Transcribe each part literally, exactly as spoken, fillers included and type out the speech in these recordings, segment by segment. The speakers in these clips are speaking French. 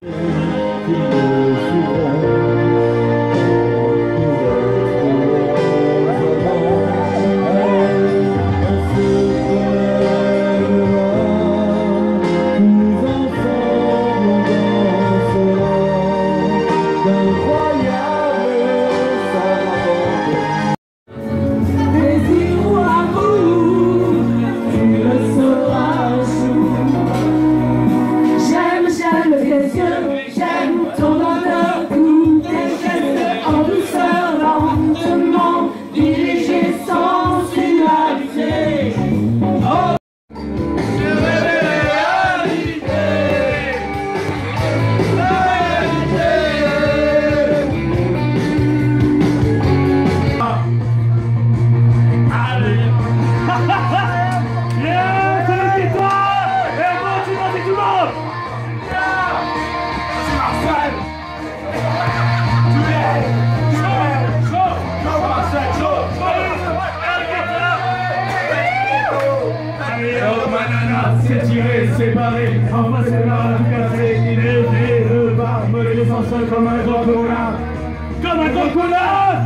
C'est tiré, séparé, embrassé par la cassé, il est né, le bar, me les ensemble comme un grand connard, comme un grand connard.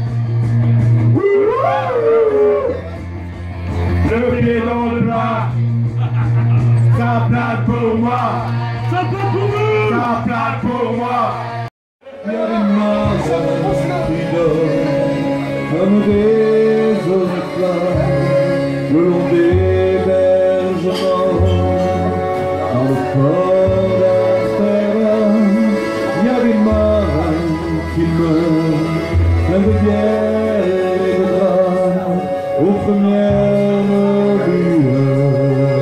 Le pied dans le plat, ça plate pour moi, ça plate pour vous, ça plate pour moi. Il y a des mains qui dorment comme des oriflammes le long des bergements dans le port d'Amsterdam. Il y a des marins qui meurent pleins de bière et de draps aux premières lueurs.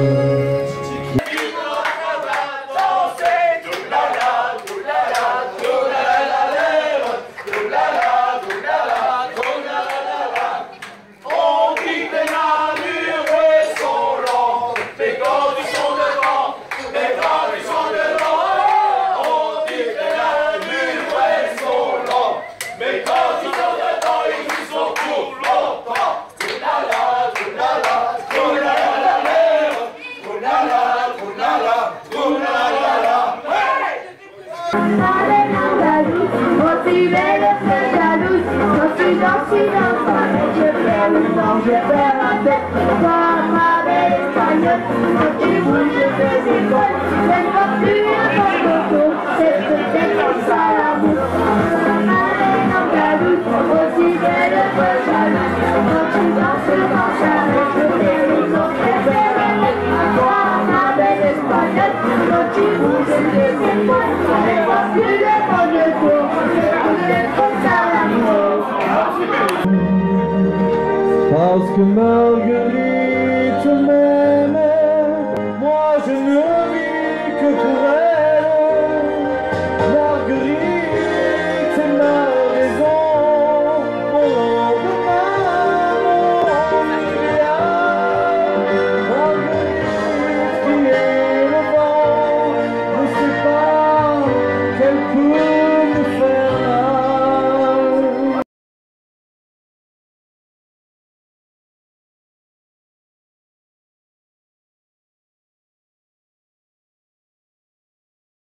Je fais la tête comme ma belle espagnole. Quand tu bouges, je fais des vols. J'aime pas plus un photo. C'est peut-être comme ça l'amour. Ma belle andalouse, aussi belle que jalouse. Quand tu danses dans sa rue, je fais les autres. Je fais la tête comme ma belle espagnole. Quand tu bouges, je fais des vols. J'aime pas plus le photo. C'est peut-être comme ça l'amour. Parce que Marguerite